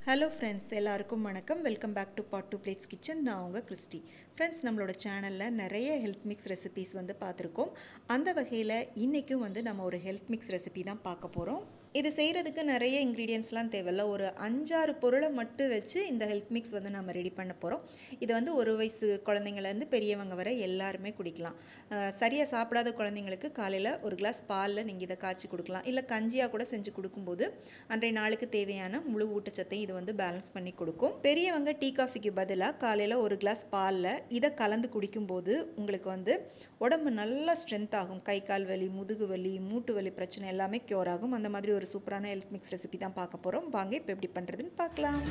Hello friends, எல்லாருக்கும் வணக்கம். Welcome back to pot 2 plates kitchen. நான் உங்கள் கிறிஸ்டி. ஃப்ரெண்ட்ஸ், நம்மளோட சேனலில் நிறைய ஹெல்த் மிக்ஸ் ரெசிபீஸ் பார்த்துருக்கோம். அந்த வகையில் இன்றைக்கும் நம்ம ஒரு ஹெல்த் மிக்ஸ் ரெசிபி தான் பார்க்க போகிறோம். இது செய்கிறதுக்கு நிறைய இன்க்ரீடியன்ட்ஸ்லாம் தேவையில்ல. ஒரு 5-6 பொருளை மட்டும் வச்சு இந்த ஹெல்த் மிக்ஸ் நம்ம ரெடி பண்ண போகிறோம். இது 1 வயசு குழந்தைங்கலேருந்து பெரியவங்க வரை எல்லாருமே குடிக்கலாம். சரியாக சாப்பிடாத குழந்தைங்களுக்கு காலையில் ஒரு கிளாஸ் பாலில் நீங்கள் இதை காய்ச்சி கொடுக்கலாம். இல்லை கஞ்சியாக கூட செஞ்சு கொடுக்கும்போது அன்றைய நாளுக்கு தேவையான முழு ஊட்டச்சத்தையும் இது பேலன்ஸ் பண்ணி கொடுக்கும். பெரியவங்க டீ காஃபிக்கு பதிலாக காலையில் ஒரு கிளாஸ் பாலில் இதை கலந்து குடிக்கும்போது உங்களுக்கு உடம்பு நல்லா ஸ்ட்ரென்த் ஆகும். கை கால் வலி, முதுகு வலி, மூட்டு வலி பிரச்சனை எல்லாமே க்யூர் ஆகும். அந்த மாதிரி ஒரு சூப்பரான ஹெல்த் மிக்ஸ் ரெசிபி தான் பார்க்க போகிறோம். வாங்க இப்போ எப்படி பண்ணுறதுன்னு பார்க்கலாம்.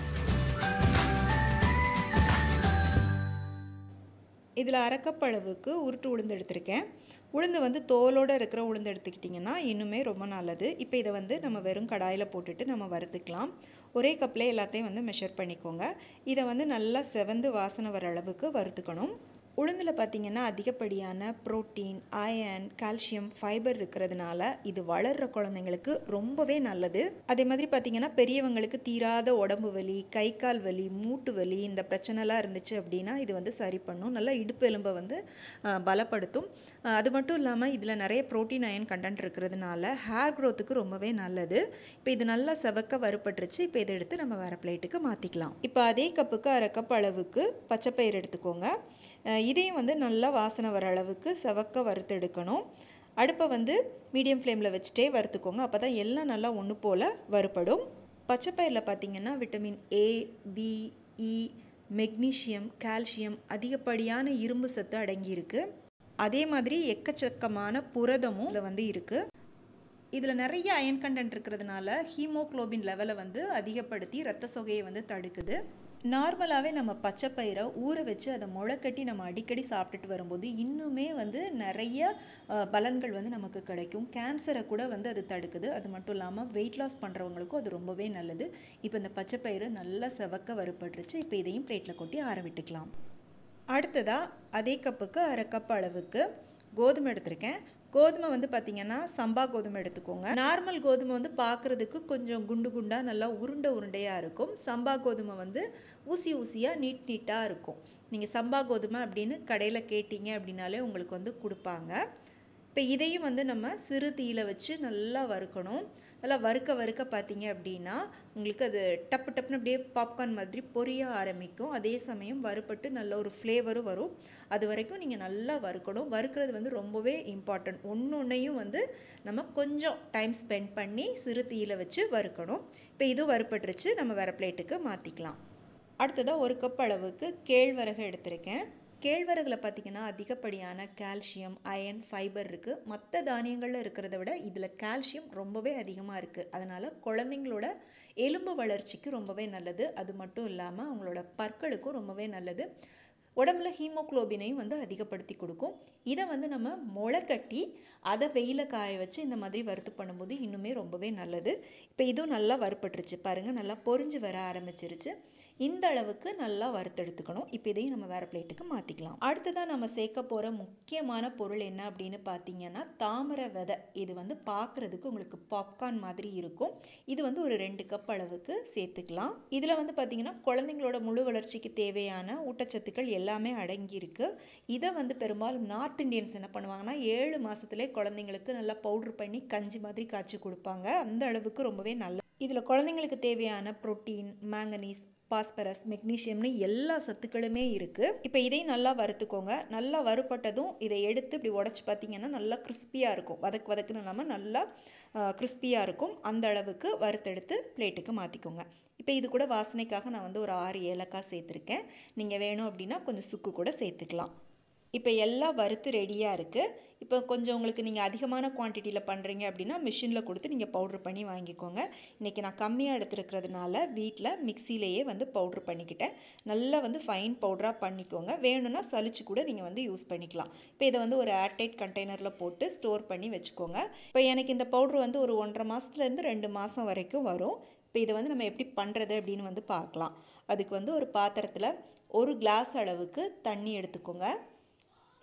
இதில் அரை கப் அளவுக்கு உருட்டு உளுந்து எடுத்திருக்கேன். உளுந்து தோலோடு இருக்கிற உளுந்து எடுத்துக்கிட்டிங்கன்னா இன்னுமே ரொம்ப நல்லது. இப்போ இதை நம்ம வெறும் கடாயில் போட்டுட்டு நம்ம வறுத்துக்கலாம். ஒரே கப்பில் எல்லாத்தையும் மெஷர் பண்ணிக்கோங்க. இதை நல்லா செவந்து வாசனை வர அளவுக்கு வறுத்துக்கணும். உளுந்தில் பார்த்திங்கன்னா அதிகப்படியான புரோட்டீன், அயர்ன், கால்சியம், ஃபைபர் இருக்கிறதுனால இது வளர்கிற குழந்தைங்களுக்கு ரொம்பவே நல்லது. அதே மாதிரி பார்த்திங்கன்னா பெரியவங்களுக்கு தீராத உடம்பு வலி, கை கால் வலி, மூட்டு வலி இந்த பிரச்சனைலாம் இருந்துச்சு அப்படின்னா இது சரி பண்ணும். நல்லா இடுப்பு எலும்பை பலப்படுத்தும். அது மட்டும் இல்லாமல் இதில் நிறைய புரோட்டீன், அயர்ன் கண்டென்ட் இருக்கிறதுனால ஹேர் க்ரோத்துக்கு ரொம்பவே நல்லது. இப்போ இது நல்லா செவக்க வறுபட்டுருச்சு. இப்போ இதை எடுத்து நம்ம வேறு பிளேட்டுக்கு மாற்றிக்கலாம். இப்போ அதே கப்புக்கு அரை கப் அளவுக்கு பச்சைப்பயிறு எடுத்துக்கோங்க. இதையும் நல்லா வாசனை வர அளவுக்கு செவக்க வறுத்து எடுக்கணும். அடுப்பை மீடியம் ஃப்ளேமில் வச்சுட்டே வறுத்துக்கோங்க. அப்போ தான் எல்லாம் நல்லா ஒன்று போல் வறுபடும். பச்சைப்பயிரில் பார்த்திங்கன்னா vitamin A, B, E, magnesium, calcium, அதிகப்படியான இரும்பு சத்து அடங்கியிருக்கு. அதே மாதிரி எக்கச்சக்கமான புரதமும் இதில் இருக்குது. இதில் நிறைய அயன் கண்டென்ட் இருக்கிறதுனால ஹீமோக்ளோபின் லெவலை அதிகப்படுத்தி இரத்த சோகையை தடுக்குது. நார்மலாகவே நம்ம பச்சைப்பயிரை ஊற வச்சு அதை முளைக்கட்டி நம்ம அடிக்கடி சாப்பிட்டுட்டு வரும்போது இன்னுமே நிறைய பலன்கள் நமக்கு கிடைக்கும். கேன்சரை கூட அது தடுக்குது. அது மட்டும் இல்லாமல் வெயிட் லாஸ் பண்ணுறவங்களுக்கும் அது ரொம்பவே நல்லது. இப்போ இந்த பச்சைப்பயிறு நல்லா செவக்க வறுபட்டுருச்சு. இப்போ இதையும் பிளேட்டில் கொட்டி ஆற விட்டுக்கலாம். அடுத்ததாக அதே கப்புக்கு அரை கப் அளவுக்கு கோதுமை எடுத்திருக்கேன். கோதுமை பார்த்திங்கன்னா சம்பா கோதுமை எடுத்துக்கோங்க. நார்மல் கோதுமை பார்க்குறதுக்கு கொஞ்சம் குண்டு குண்டாக நல்லா உருண்டையாக இருக்கும். சம்பா கோதுமை ஊசி ஊசியாக நீட்டாக இருக்கும். நீங்கள் சம்பா கோதுமை அப்படின்னு கடையில் கேட்டிங்க அப்படின்னாலே உங்களுக்கு கொடுப்பாங்க. இப்போ இதையும் நம்ம சிறு தீயில் வச்சு நல்லா வறுக்கணும். நல்லா வறுக்க பார்த்திங்க அப்படின்னா உங்களுக்கு அது டப்புன்னு அப்படியே பாப்கார்ன் மாதிரி பொரிய ஆரம்பிக்கும். அதே சமயம் வறுப்பட்டு நல்ல ஒரு ஃப்ளேவரும் வரும். அது வரைக்கும் நீங்கள் நல்லா வறுக்கணும். வறுக்கிறது ரொம்பவே இம்பார்ட்டன்ட். ஒன்றையும் நம்ம கொஞ்சம் டைம் ஸ்பெண்ட் பண்ணி சிறு தீயில் வச்சு வறுக்கணும். இப்போ இது வறுப்பட்டுருச்சு. நம்ம வேறு பிளேட்டுக்கு மாற்றிக்கலாம். அடுத்ததாக ஒரு கப் அளவுக்கு கேழ்வரகு எடுத்திருக்கேன். கேழ்வரகில் பார்த்திங்கன்னா அதிகப்படியான கால்சியம், அயர்ன், ஃபைபர் இருக்குது. மற்ற தானியங்களில் இருக்கிறத விட இதில் கால்சியம் ரொம்பவே அதிகமாக இருக்குது. அதனால் குழந்தைங்களோட எலும்பு வளர்ச்சிக்கு ரொம்பவே நல்லது. அது மட்டும் இல்லாமல் அவங்களோட பற்களுக்கும் ரொம்பவே நல்லது. உடம்புல ஹீமோக்ளோபினையும் அதிகப்படுத்தி கொடுக்கும். இதை நம்ம முளைக்கட்டி அதை வெயில காய வச்சு இந்த மாதிரி வறுத்து பண்ணும்போது இன்னுமே ரொம்பவே நல்லது. இப்போ இதுவும் நல்லா வறுப்பட்டுருச்சு பாருங்கள். நல்லா பொரிஞ்சு வர ஆரம்பிச்சிருச்சு. இந்த அளவுக்கு நல்லா வறுத்தெடுத்துக்கணும். இப்போ இதையும் நம்ம வேறு பிளேட்டுக்கு மாற்றிக்கலாம். அடுத்ததாக நம்ம சேர்க்க போகிற முக்கியமான பொருள் என்ன அப்படின்னு பார்த்தீங்கன்னா தாமரை விதை. இது பார்க்குறதுக்கு உங்களுக்கு பாப்கார்ன் மாதிரி இருக்கும். இது ஒரு 2 கப் அளவுக்கு சேர்த்துக்கலாம். இதில் பார்த்திங்கன்னா குழந்தைங்களோட முழு வளர்ச்சிக்கு தேவையான ஊட்டச்சத்துக்கள் எல்லாமே அடங்கியிருக்கு. இதை பெரும்பாலும் நார்த் இண்டியன்ஸ் என்ன பண்ணுவாங்கன்னா 7 மாதத்துலேயே குழந்தைங்களுக்கு நல்லா பவுட்ரு பண்ணி கஞ்சி மாதிரி காய்ச்சி கொடுப்பாங்க. அந்த அளவுக்கு ரொம்பவே நல்ல. இதில் குழந்தைங்களுக்கு தேவையான புரோட்டீன், மேங்கனீஸ், பாஸ்பரஸ், மெக்னீஷியம்னு எல்லா சத்துக்களுமே இருக்குது. இப்போ இதையும் நல்லா வறுத்துக்கோங்க. நல்லா வறுப்பட்டதும் இதை எடுத்து இப்படி உடச்சி பார்த்திங்கன்னா நல்லா கிறிஸ்பியாக இருக்கும். வதக்குன்னு இல்லாமல் நல்லா கிறிஸ்பியாக இருக்கும். அந்த அளவுக்கு வறுத்தெடுத்து பிளேட்டுக்கு மாற்றிக்கோங்க. இப்போ இது கூட வாசனைக்காக நான் ஒரு 6 ஏலக்காய் சேர்த்துருக்கேன். நீங்கள் வேணும் அப்படின்னா கொஞ்சம் சுக்கு கூட சேர்த்துக்கலாம். இப்போ எல்லாம் வறுத்து ரெடியாக இருக்குது. இப்போ கொஞ்சம் உங்களுக்கு நீங்கள் அதிகமான குவான்டிட்டியில் பண்ணுறீங்க அப்படின்னா மிஷினில் கொடுத்து நீங்கள் பவுட்ரு பண்ணி வாங்கிக்கோங்க. இன்றைக்கி நான் கம்மியாக எடுத்துருக்கிறதுனால வீட்டில் மிக்சியிலேயே பவுட்ரு பண்ணிக்கிட்டேன். நல்லா ஃபைன் பவுடராக பண்ணிக்கோங்க. வேணும்னா சலிச்சு கூட நீங்கள் யூஸ் பண்ணிக்கலாம். இப்போ இதை ஒரு ஏர்டைட் கண்டெய்னரில் போட்டு ஸ்டோர் பண்ணி வச்சுக்கோங்க. இப்போ எனக்கு இந்த பவுட்ரு ஒரு 1.5 மாதத்துலேருந்து 2 மாதம் வரைக்கும் வரும். இப்போ இதை நம்ம எப்படி பண்ணுறது அப்படின்னு பார்க்கலாம். அதுக்கு ஒரு பாத்திரத்தில் 1 கிளாஸ் அளவுக்கு தண்ணி எடுத்துக்கோங்க.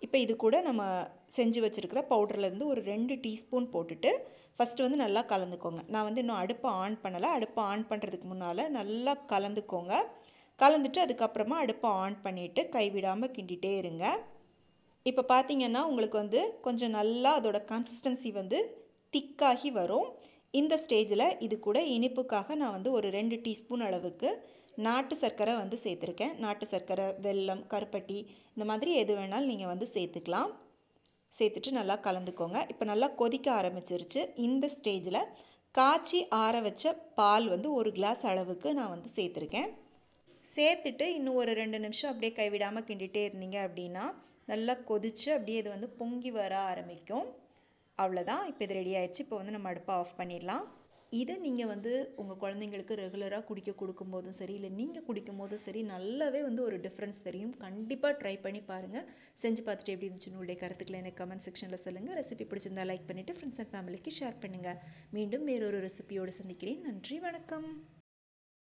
இப்போ இது கூட நம்ம செஞ்சு வச்சுருக்கிற பவுடர்லேருந்து ஒரு 2 டீஸ்பூன் போட்டுட்டு ஃபஸ்ட்டு வந்து நல்லா கலந்துக்கோங்க. நான் வந்து இன்னும் அடுப்பை ஆன் பண்ணலை. அடுப்பை ஆன் பண்ணுறதுக்கு முன்னால் நல்லா கலந்துக்கோங்க. கலந்துட்டு அதுக்கப்புறமா அடுப்பை ஆன் பண்ணிவிட்டு கைவிடாமல் கிண்டிகிட்டே இருங்க. இப்போ பார்த்தீங்கன்னா உங்களுக்கு வந்து கொஞ்சம் நல்லா அதோட கன்சிஸ்டன்சி வந்து திக்காகி வரும். இந்த ஸ்டேஜில் இது கூட இனிப்புக்காக நான் வந்து ஒரு 2 டீஸ்பூன் அளவுக்கு நாட்டு சர்க்கரை வந்து சேர்த்துருக்கேன். நாட்டு சர்க்கரை, வெல்லம், கருப்பட்டி இந்த மாதிரி எது வேணாலும் நீங்கள் வந்து சேர்த்துக்கலாம். சேர்த்துட்டு நல்லா கலந்துக்கோங்க. இப்போ நல்லா கொதிக்க ஆரம்பிச்சிருச்சு. இந்த ஸ்டேஜில் காய்ச்சி ஆற வச்ச பால் வந்து 1 கிளாஸ் அளவுக்கு நான் வந்து சேர்த்துருக்கேன். சேர்த்துட்டு இன்னும் ஒரு 2 நிமிஷம் அப்படியே கைவிடாமல் கிண்டிகிட்டே இருந்தீங்க அப்படின்னா நல்லா கொதித்து அப்படியே இது வந்து பொங்கி வர ஆரம்பிக்கும். அவ்வளோதான். இப்போ இது ரெடி ஆயிடுச்சு. இப்போ வந்து நம்ம அடுப்பை ஆஃப் பண்ணிடலாம். இதை நீங்கள் வந்து உங்கள் குழந்தைங்களுக்கு ரெகுலராக குடிக்க கொடுக்கும்போதும் சரி, இல்லை நீங்கள் குடிக்கும் போதும் சரி, நல்லாவே வந்து ஒரு டிஃப்ரென்ஸ் தெரியும். கண்டிப்பாக ட்ரை பண்ணி பாருங்கள். செஞ்சு பார்த்துட்டு எப்படி இருந்துச்சுன்னு உங்களுடைய கருத்துக்களை எனக்கு கமெண்ட் செக்ஷனில் சொல்லுங்கள். ரெசிபி பிடிச்சிருந்தால் லைக் பண்ணிவிட்டு ஃப்ரெண்ட்ஸ் அண்ட் ஃபேமிலிக்கு ஷேர் பண்ணுங்கள். மீண்டும் வேறொரு ரெசிபியோடு சந்திக்கிறேன். நன்றி, வணக்கம்.